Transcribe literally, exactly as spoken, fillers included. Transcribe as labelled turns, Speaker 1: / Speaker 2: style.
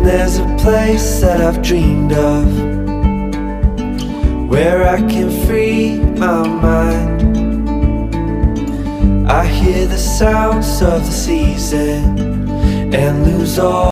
Speaker 1: there's a place that I've dreamed of, where I can free my mind. I hear the sounds of the season and lose all